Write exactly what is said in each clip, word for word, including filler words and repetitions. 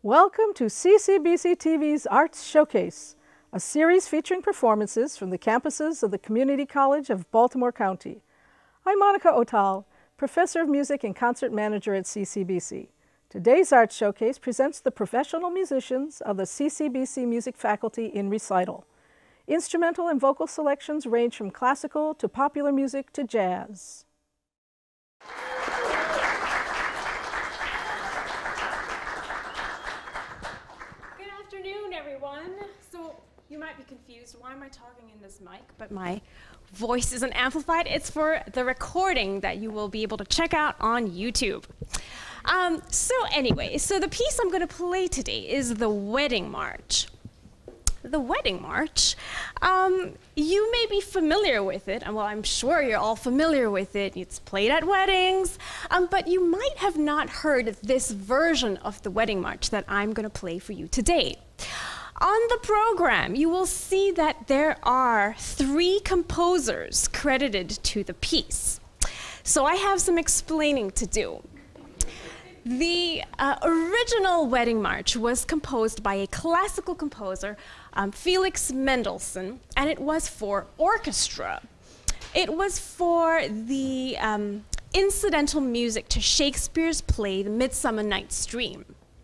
Welcome to C C B C T V's Arts Showcase, a series featuring performances from the campuses of the Community College of Baltimore County. I'm Monica Otal, Professor of Music and Concert Manager at C C B C. Today's Arts Showcase presents the professional musicians of the C C B C music faculty in Recital. Instrumental and vocal selections range from classical to popular music to jazz. Good afternoon, everyone. So you might be confused, why am I talking in this mic? But my voice isn't amplified. It's for the recording that you will be able to check out on YouTube. Um, so anyway, so the piece I'm going to play today is the Wedding March. The Wedding March, um, you may be familiar with it, and well, I'm sure you're all familiar with it. It's played at weddings, um, but you might have not heard this version of the Wedding March that I'm going to play for you today. On the program, you will see that there are three composers credited to the piece. So I have some explaining to do. The uh, original Wedding March was composed by a classical composer, um, Felix Mendelssohn, and it was for orchestra. It was for the um, incidental music to Shakespeare's play, The Midsummer Night's Dream.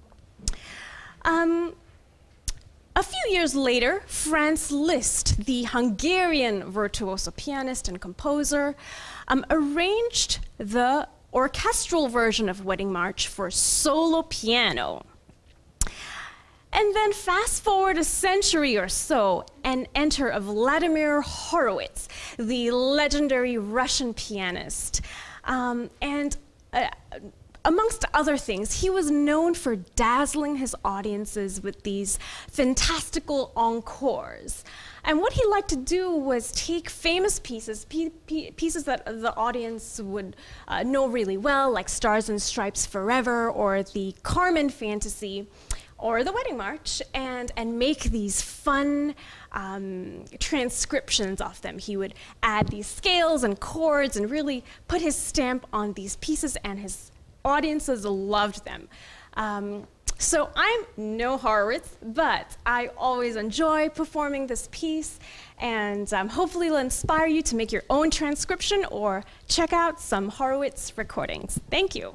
Um, a few years later, Franz Liszt, the Hungarian virtuoso pianist and composer, um, arranged the orchestral version of Wedding March for solo piano. And then fast forward a century or so and enter of Vladimir Horowitz, the legendary Russian pianist. Um, and uh, amongst other things, he was known for dazzling his audiences with these fantastical encores. And what he liked to do was take famous pieces, p p pieces that the audience would uh, know really well, like Stars and Stripes Forever, or the Carmen Fantasy, or the Wedding March, and, and make these fun um, transcriptions of them. He would add these scales and chords and really put his stamp on these pieces, and his audiences loved them. Um, So I'm no Horowitz, but I always enjoy performing this piece, and um, hopefully it'll inspire you to make your own transcription or check out some Horowitz recordings. Thank you.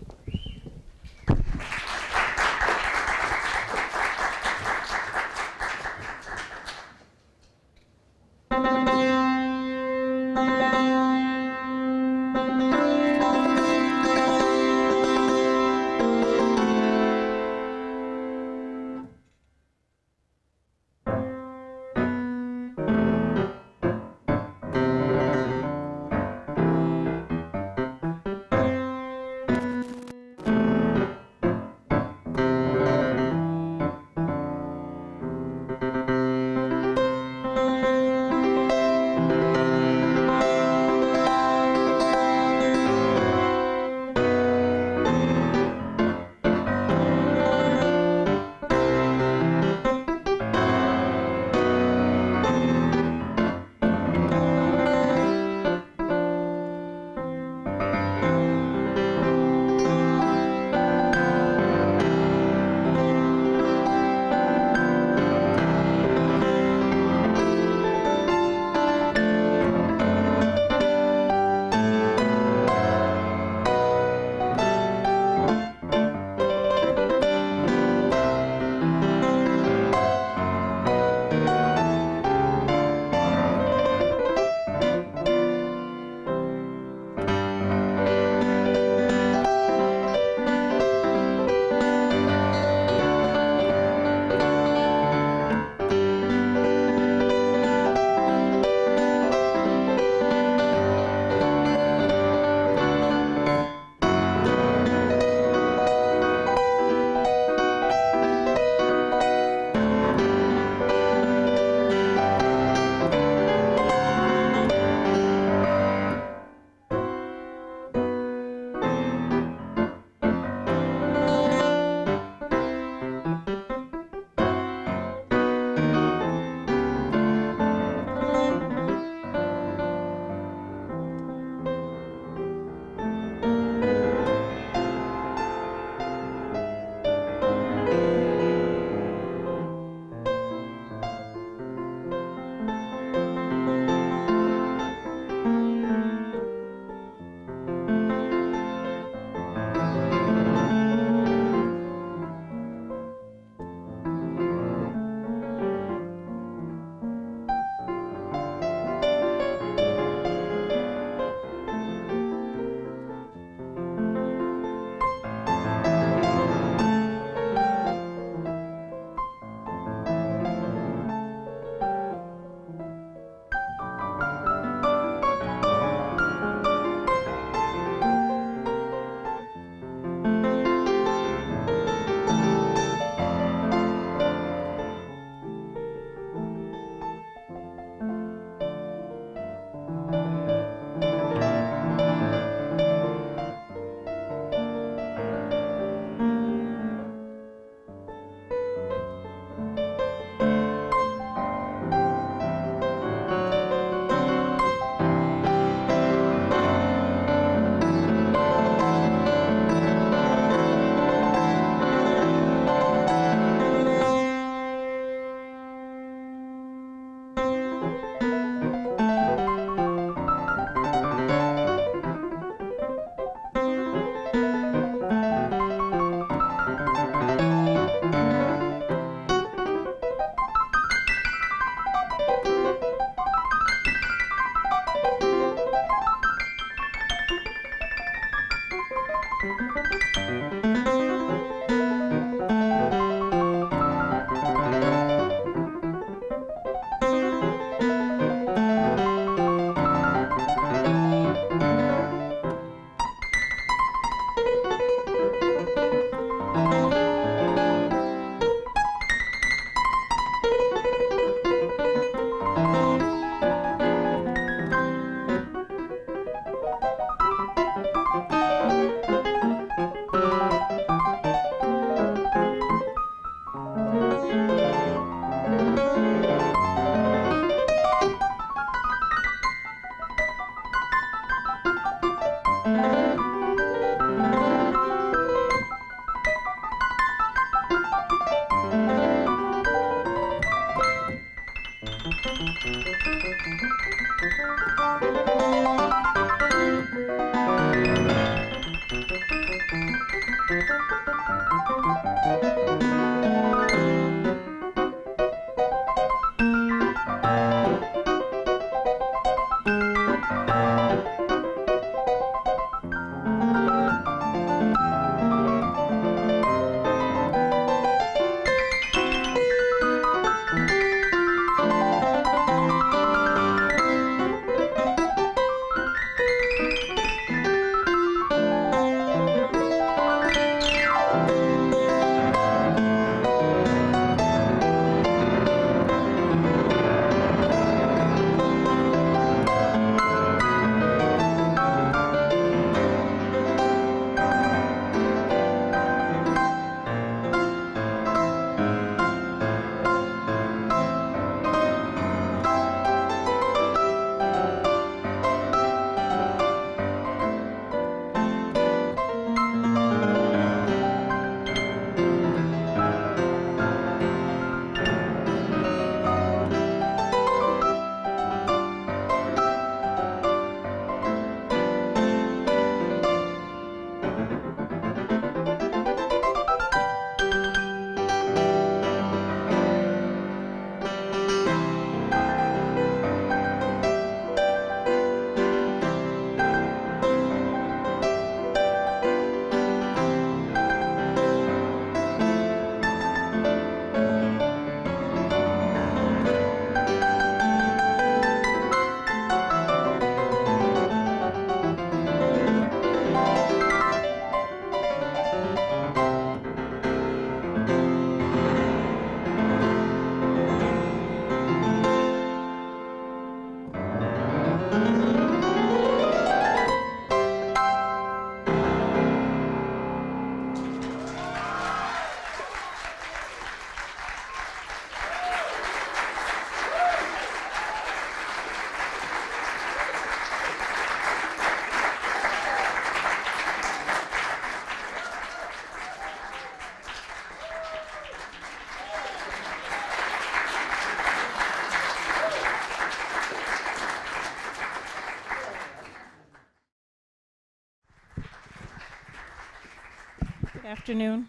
Good afternoon.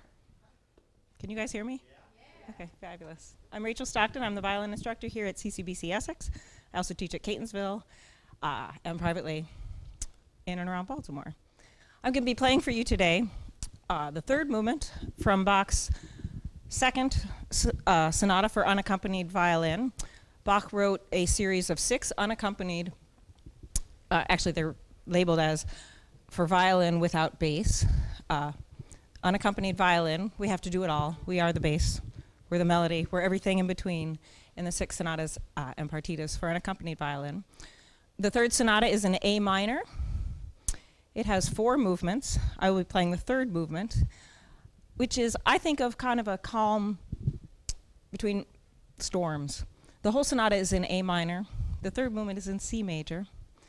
Can you guys hear me? Yeah. Okay, fabulous. I'm Rachel Stockton. I'm the violin instructor here at C C B C Essex. I also teach at Catonsville uh, and privately in and around Baltimore. I'm going to be playing for you today uh, the third movement from Bach's second uh, sonata for unaccompanied violin. Bach wrote a series of six unaccompanied, uh, actually they're labeled as for violin without bass. Uh, unaccompanied violin, we have to do it all. We are the bass, we're the melody, we're everything in between in the six sonatas uh, and partitas for unaccompanied violin. The third sonata is in A minor. It has four movements. I will be playing the third movement, which is, I think, of kind of a calm between storms. The whole sonata is in A minor. The third movement is in C major.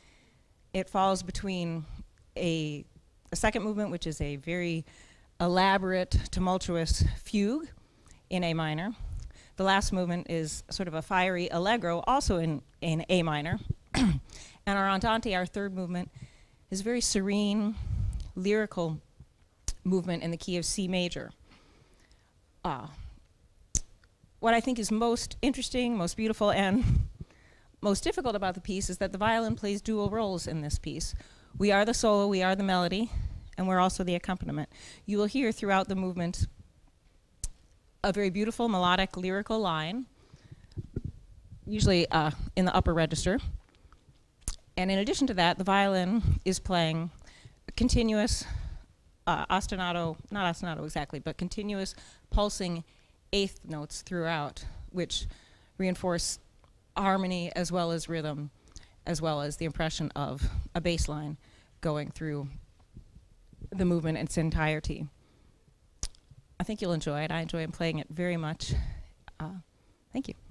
It falls between a, a second movement, which is a very elaborate, tumultuous fugue in A minor. The last movement is sort of a fiery allegro, also in, in A minor. And our andante, our third movement, is a very serene, lyrical movement in the key of C major. Uh, what I think is most interesting, most beautiful, and most difficult about the piece is that the violin plays dual roles in this piece. We are the solo, we are the melody, and we're also the accompaniment. You will hear throughout the movement a very beautiful melodic lyrical line, usually uh, in the upper register. And in addition to that, the violin is playing continuous uh, ostinato, not ostinato exactly, but continuous pulsing eighth notes throughout, which reinforce harmony as well as rhythm, as well as the impression of a bass line going through the movement in its entirety. I think you'll enjoy it. I enjoy playing it very much. Uh, thank you.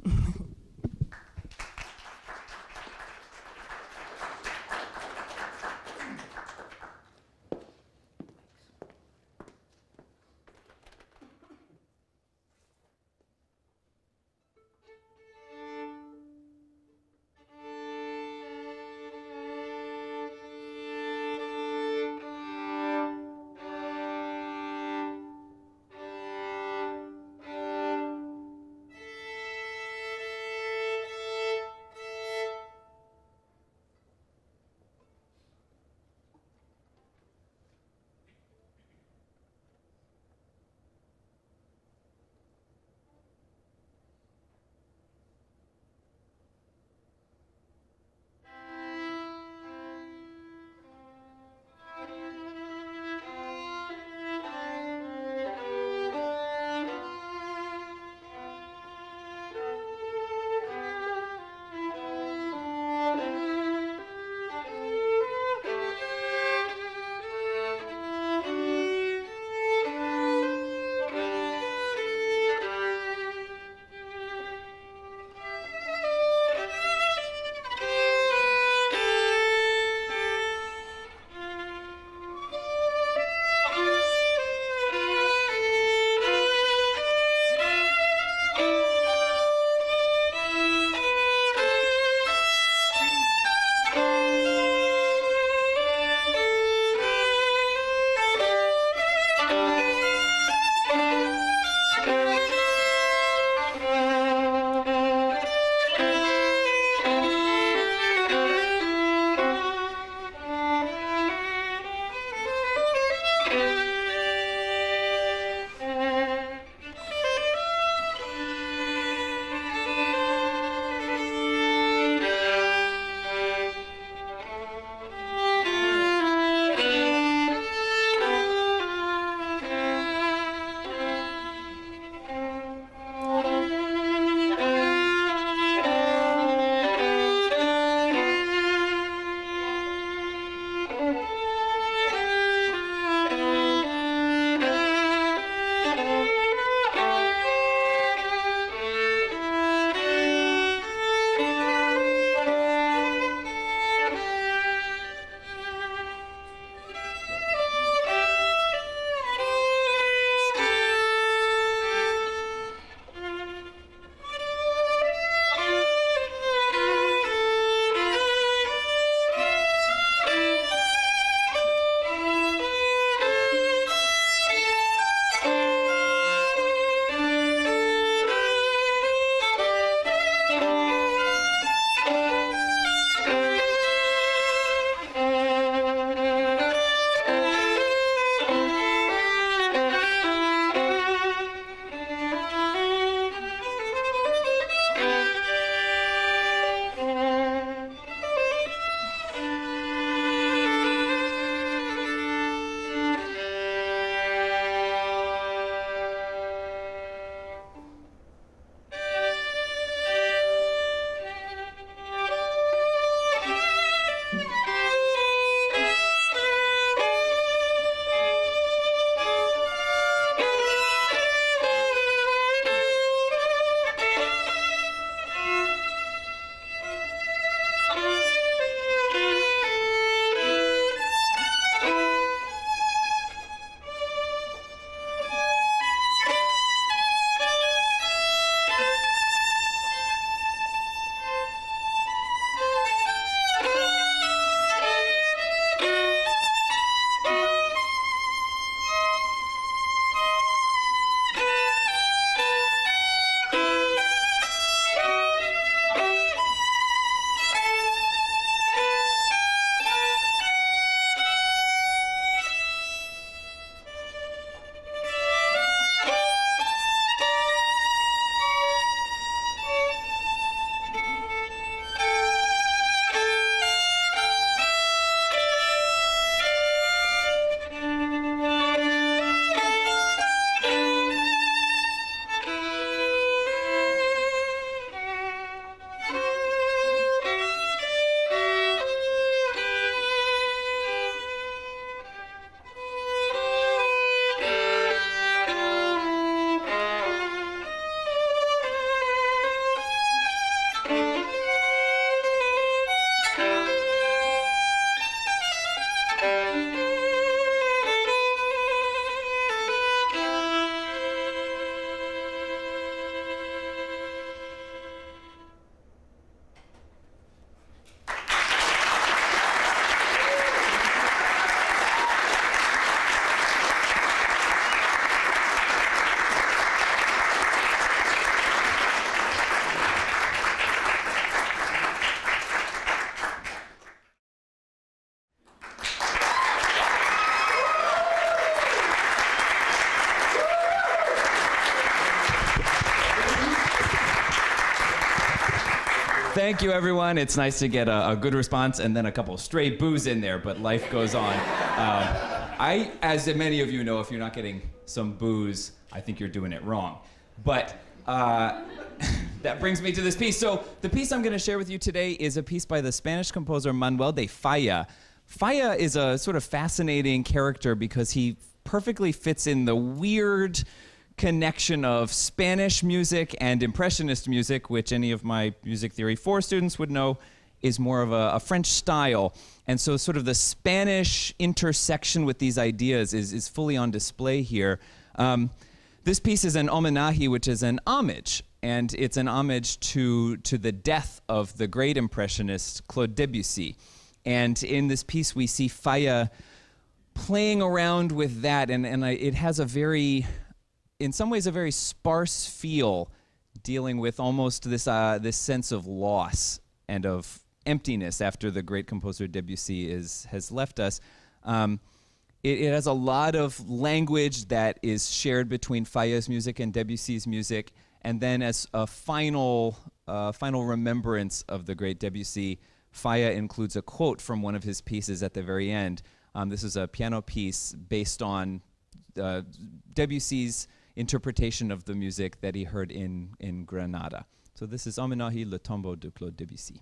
thank you, everyone. It's nice to get a, a good response and then a couple of stray boos in there, but life goes on. Uh, I, as many of you know, if you're not getting some boos, I think you're doing it wrong. But uh, that brings me to this piece. So the piece I'm going to share with you today is a piece by the Spanish composer Manuel de Falla. Falla is a sort of fascinating character because he perfectly fits in the weird connection of Spanish music and Impressionist music, which any of my music theory four students would know is more of a, a French style. And so sort of the Spanish intersection with these ideas is, is fully on display here. Um, this piece is an homenage, which is an homage, and it's an homage to, to the death of the great Impressionist Claude Debussy. And in this piece, we see Falla playing around with that, and, and I, it has a very, in some ways, a very sparse feel, dealing with almost this, uh, this sense of loss and of emptiness after the great composer Debussy is, has left us. Um, it, it has a lot of language that is shared between Falla's music and Debussy's music, and then as a final, uh, final remembrance of the great Debussy, Falla includes a quote from one of his pieces at the very end. Um, this is a piano piece based on uh, Debussy's interpretation of the music that he heard in, in Granada. So this is Homenage le tombeau de Claude Debussy.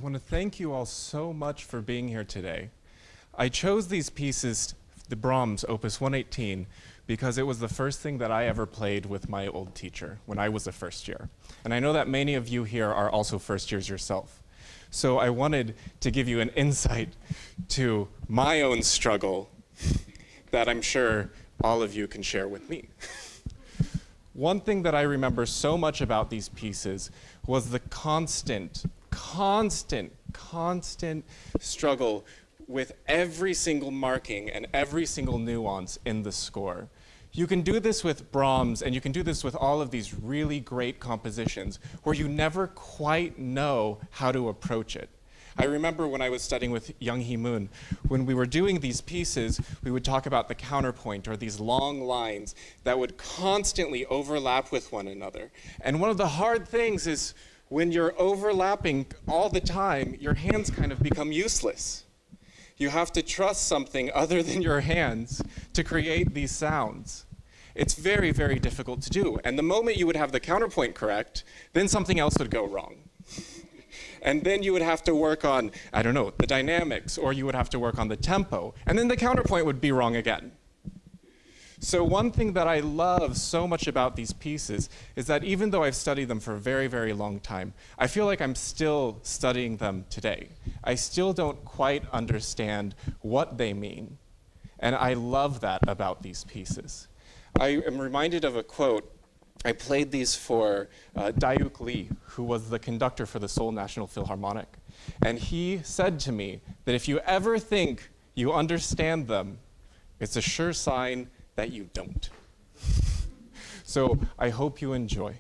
want to thank you all so much for being here today. I chose these pieces, the Brahms, Opus one eighteen, because it was the first thing that I ever played with my old teacher when I was a first year. And I know that many of you here are also first years yourself. So I wanted to give you an insight to my own struggle that I'm sure all of you can share with me. One thing that I remember so much about these pieces was the constant, constant, constant struggle with every single marking and every single nuance in the score. You can do this with Brahms, and you can do this with all of these really great compositions where you never quite know how to approach it. I remember when I was studying with Young Hee Moon, when we were doing these pieces, we would talk about the counterpoint, or these long lines that would constantly overlap with one another. And one of the hard things is when you're overlapping all the time, your hands kind of become useless. You have to trust something other than your hands to create these sounds. It's very, very difficult to do. And the moment you would have the counterpoint correct, then something else would go wrong. And then you would have to work on, I don't know, the dynamics, or you would have to work on the tempo, and then the counterpoint would be wrong again. So one thing that I love so much about these pieces is that even though I've studied them for a very, very long time, I feel like I'm still studying them today. I still don't quite understand what they mean. And I love that about these pieces. I am reminded of a quote. I played these for uh, Daeuk Lee, who was the conductor for the Seoul National Philharmonic. And he said to me that if you ever think you understand them, it's a sure sign that you don't. So I hope you enjoy.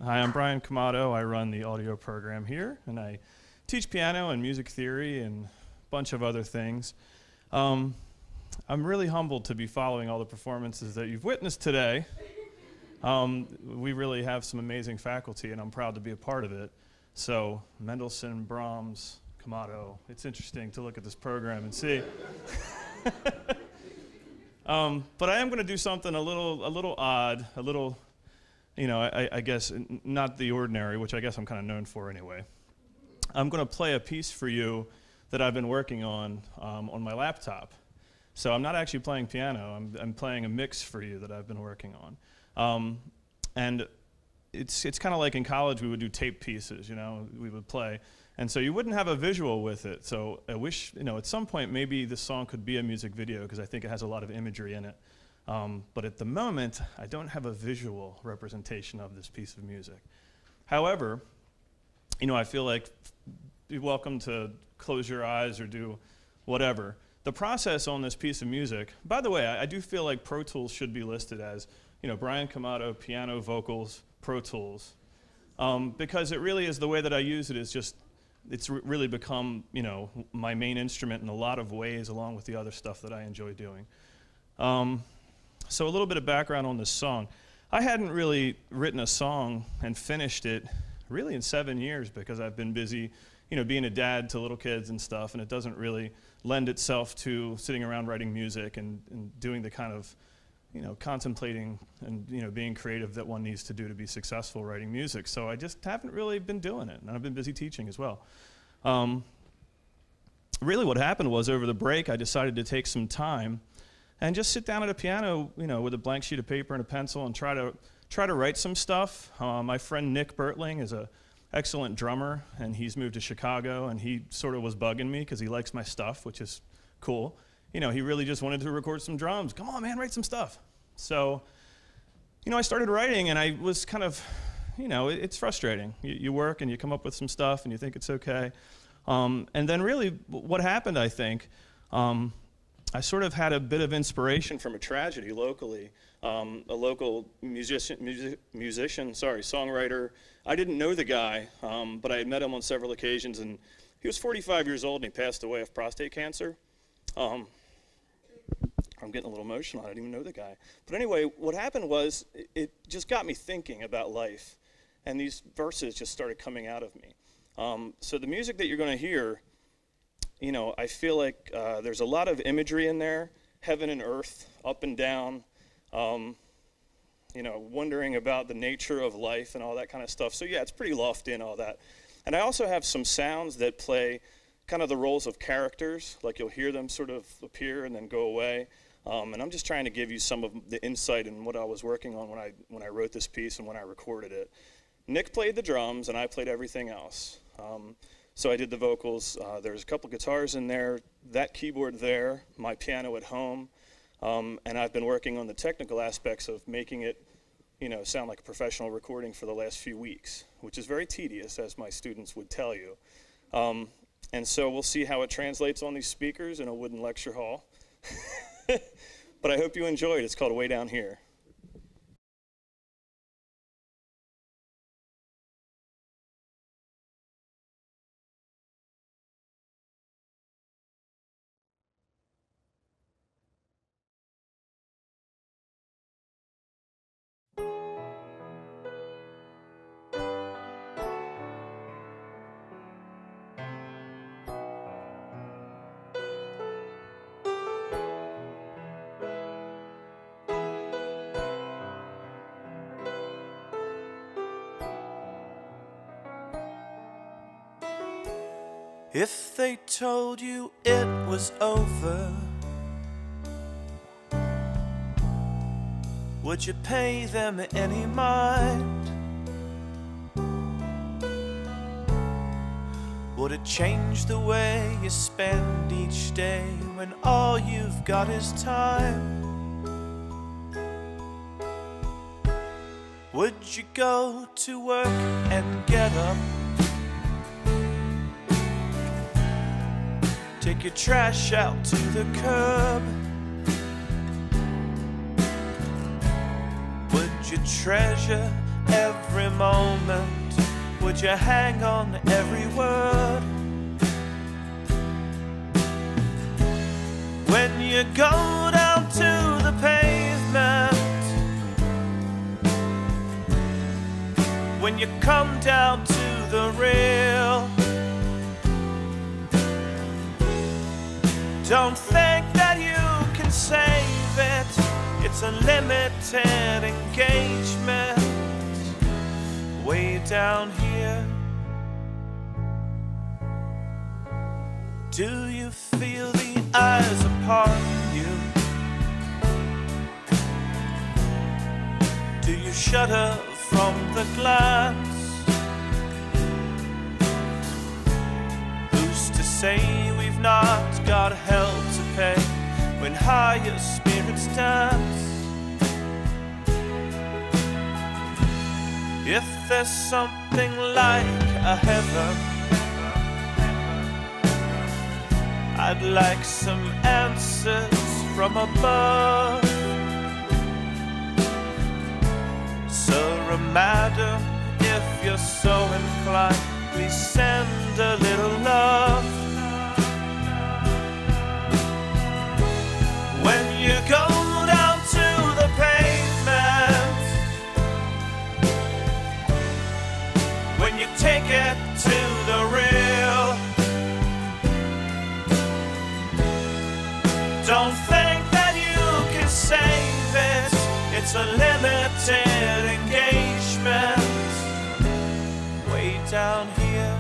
Hi, I'm Brian Camato. I run the audio program here, and I teach piano and music theory and a bunch of other things. Um, I'm really humbled to be following all the performances that you've witnessed today. Um, we really have some amazing faculty, and I'm proud to be a part of it. So, Mendelssohn, Brahms, Camato, it's interesting to look at this program and see. um, but I am going to do something a little, a little odd, a little, you know, I, I guess n not the ordinary, which I guess I'm kind of known for anyway. I'm going to play a piece for you that I've been working on um, on my laptop. So I'm not actually playing piano. I'm, I'm playing a mix for you that I've been working on. Um, and it's, it's kind of like in college we would do tape pieces, you know, we would play. And so you wouldn't have a visual with it. So I wish, you know, at some point maybe this song could be a music video because I think it has a lot of imagery in it. Um, but at the moment, I don't have a visual representation of this piece of music. However, you know, I feel like you're welcome to close your eyes or do whatever. The process on this piece of music, by the way, I, I do feel like Pro Tools should be listed as, you know, Brian Camato, piano, vocals, Pro Tools. Um, because it really is the way that I use it is just, it's re really become, you know, my main instrument in a lot of ways along with the other stuff that I enjoy doing. Um, so a little bit of background on this song. I hadn't really written a song and finished it really in seven years because I've been busy, you know, being a dad to little kids and stuff, and it doesn't really lend itself to sitting around writing music and, and doing the kind of, you know, contemplating and, you know, being creative that one needs to do to be successful writing music. So I just haven't really been doing it, and I've been busy teaching as well. Um, really what happened was over the break I decided to take some time and just sit down at a piano, you know, with a blank sheet of paper and a pencil and try to, try to write some stuff. Uh, my friend Nick Bertling is a excellent drummer, and he's moved to Chicago, and he sort of was bugging me because he likes my stuff, which is cool. You know, he really just wanted to record some drums. Come on, man, write some stuff. So, you know, I started writing, and I was kind of, you know, it, it's frustrating. You, you work, and you come up with some stuff, and you think it's okay. Um, and then really what happened, I think, um, I sort of had a bit of inspiration from a tragedy locally. Um, a local musician, music, musician, sorry, songwriter. I didn't know the guy, um, but I had met him on several occasions, and he was forty-five years old, and he passed away of prostate cancer. Um, I'm getting a little emotional. I didn't even know the guy. But anyway, what happened was it, it just got me thinking about life, and these verses just started coming out of me. Um, so the music that you're going to hear, you know, I feel like uh, there's a lot of imagery in there, heaven and earth, up and down. Um, you know, wondering about the nature of life and all that kind of stuff. So yeah, it's pretty lofty and all that. And I also have some sounds that play kind of the roles of characters, like you'll hear them sort of appear and then go away. Um, and I'm just trying to give you some of the insight in what I was working on when I, when I wrote this piece and when I recorded it. Nick played the drums and I played everything else. Um, so I did the vocals. Uh, there's a couple guitars in there, that keyboard there, my piano at home. Um, and I've been working on the technical aspects of making it, you know, sound like a professional recording for the last few weeks, which is very tedious, as my students would tell you. Um, and so we'll see how it translates on these speakers in a wooden lecture hall. But I hope you enjoy it. It's called Way Down Here. If they told you it was over, would you pay them any mind? Would it change the way you spend each day when all you've got is time? Would you go to work and get up, take your trash out to the curb? Would you treasure every every moment? Would you hang on every word? When you go down to the pavement, when you come down to the rail, don't think that you can save it. It's a limited engagement way down here. Do you feel the eyes upon you? Do you shudder from the glance? Who's to say we've not got hell to pay when higher spirits dance? If there's something like a heaven, I'd like some answers from above. Sir, madam, if you're so inclined, please send a little love. When you go down to the pavement, when you take it to the real, don't think that you can save it. It's a limited engagement way down here.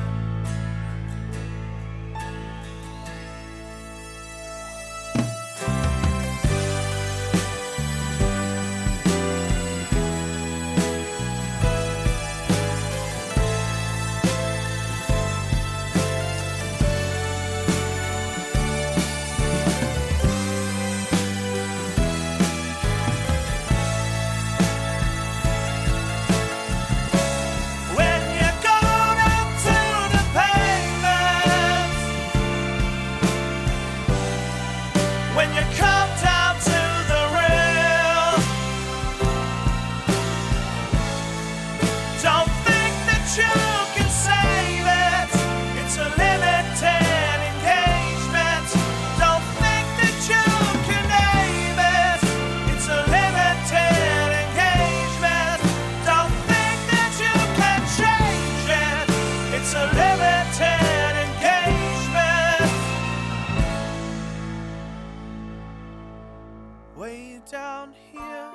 Way down here.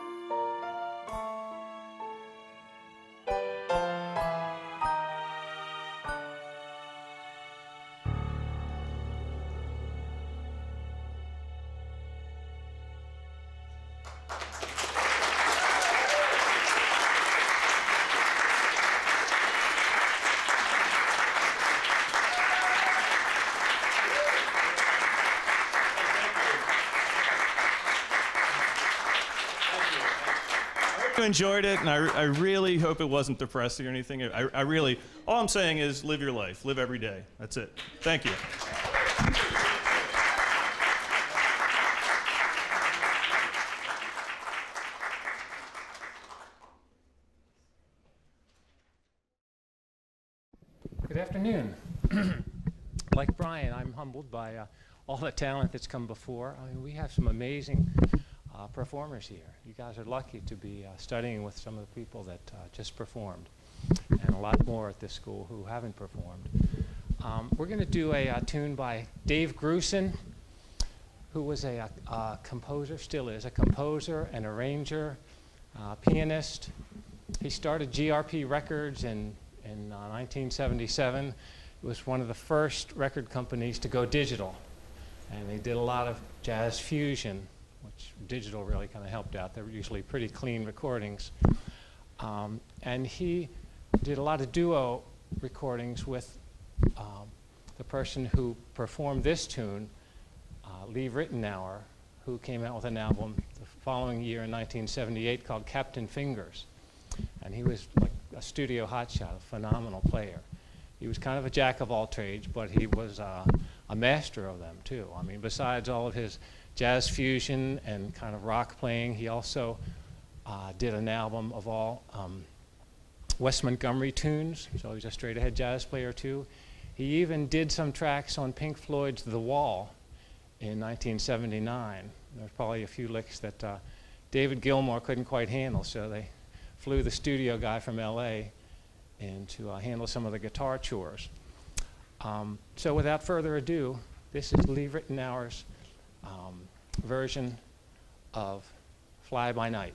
I enjoyed it, and I, I really hope it wasn't depressing or anything. I, I really, all I'm saying is live your life, live every day. That's it. Thank you. Good afternoon. Like Brian, I'm humbled by uh, all the talent that's come before. I mean, we have some amazing Uh, performers here. You guys are lucky to be uh, studying with some of the people that uh, just performed, and a lot more at this school who haven't performed. Um, we're going to do a, a tune by Dave Grusin, who was a, a, a composer, still is, a composer, an arranger, uh, pianist. He started G R P Records in, in uh, nineteen seventy-seven. It was one of the first record companies to go digital, and they did a lot of jazz fusion, which digital really kind of helped out. They were usually pretty clean recordings. Um, and he did a lot of duo recordings with um, the person who performed this tune, uh, Lee Rittenauer, who came out with an album the following year in nineteen seventy-eight called Captain Fingers. And he was like a studio hotshot, a phenomenal player. He was kind of a jack of all trades, but he was uh, a master of them too. I mean, besides all of his jazz fusion and kind of rock playing, he also uh, did an album of all um, West Montgomery tunes, so he's a straight-ahead jazz player too. He even did some tracks on Pink Floyd's The Wall in nineteen seventy-nine. There's probably a few licks that uh, David Gilmour couldn't quite handle, so they flew the studio guy from L A in to uh, handle some of the guitar chores. Um, so without further ado, this is Lee Ritenour's um, version of Fly By Night.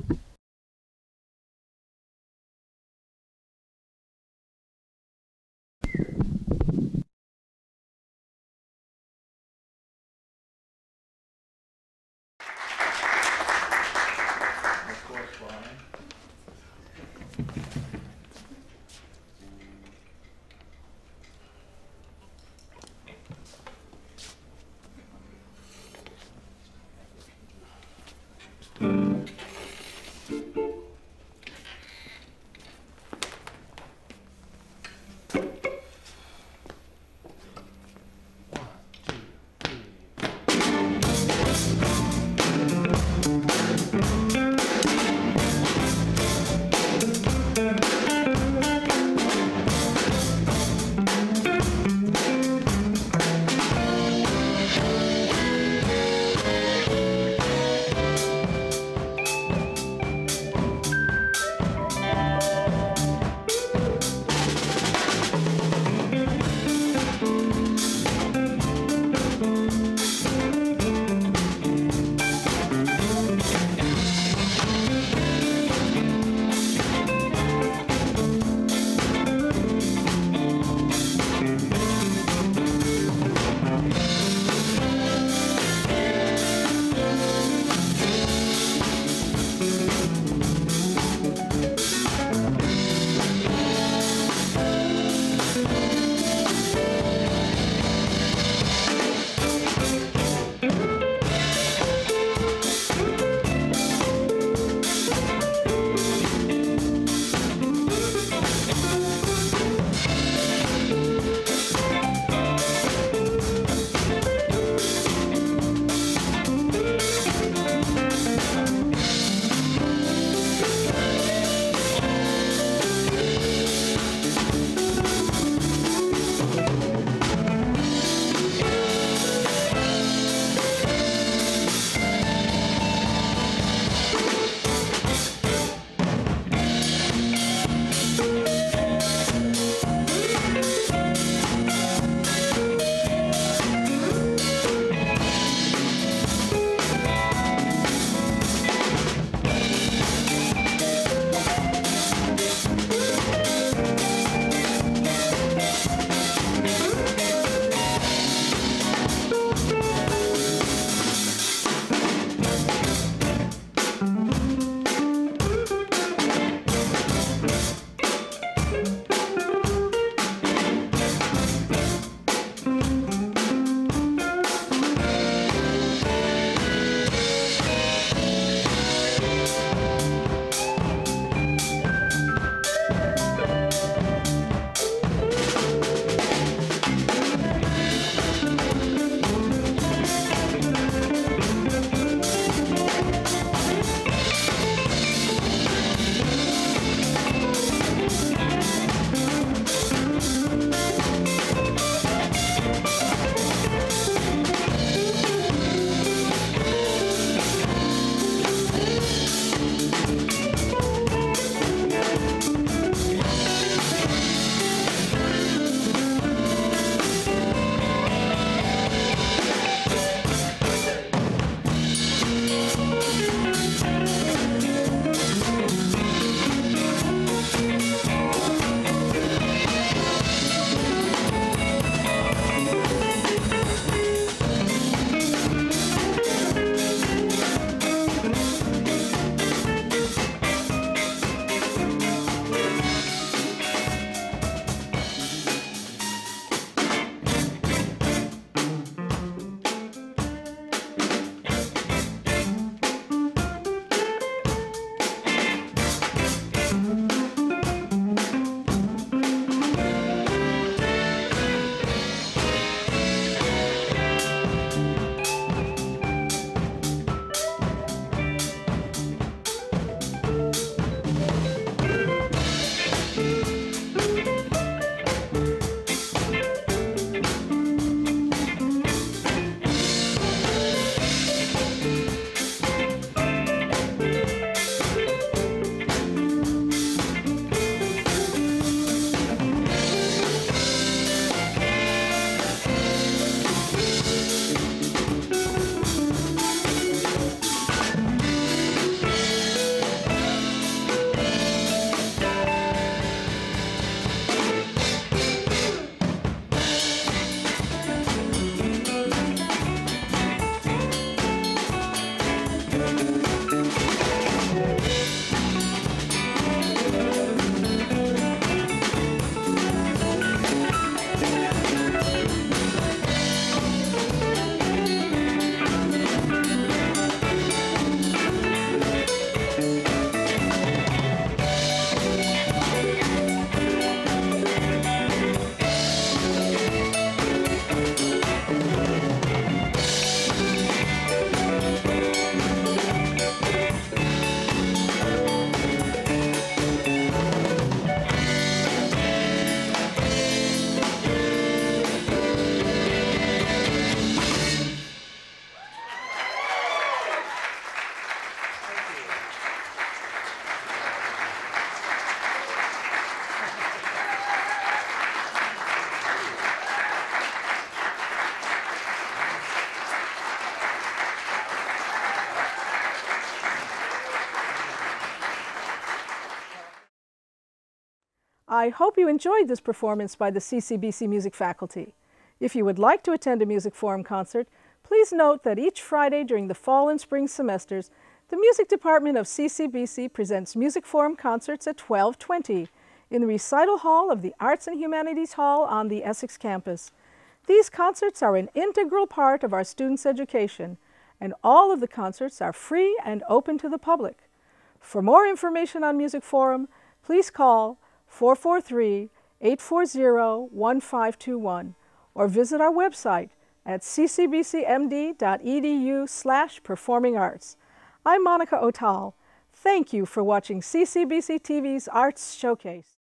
I hope you enjoyed this performance by the C C B C music faculty. If you would like to attend a Music Forum concert, please note that each Friday during the fall and spring semesters, the music department of C C B C presents Music Forum concerts at twelve twenty in the Recital Hall of the Arts and Humanities Hall on the Essex campus. These concerts are an integral part of our students' education, and all of the concerts are free and open to the public. For more information on Music Forum, please call four four three, eight four zero, one five two one or visit our website at c c b c m d dot e d u slash performing arts. I'm Monica Otal. Thank you for watching C C B C T V's Arts Showcase.